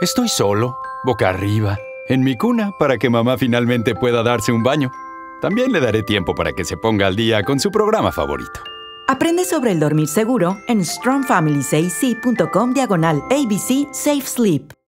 Estoy solo, boca arriba, en mi cuna para que mamá finalmente pueda darse un baño. También le daré tiempo para que se ponga al día con su programa favorito. Aprende sobre el dormir seguro en strongfamilysafec.com/ABC Safe Sleep.